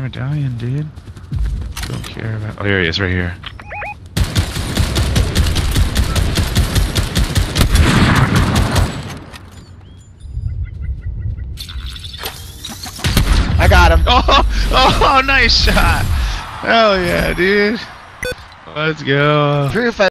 medallion, dude. Don't care about. Oh, here he is, right here. I got him. Oh, nice shot. Hell yeah, dude. Let's go. Proof